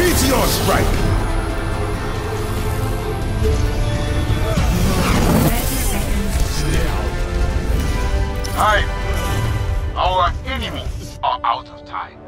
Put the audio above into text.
Meteor strike! 30 seconds. Time! Our enemies are out of time.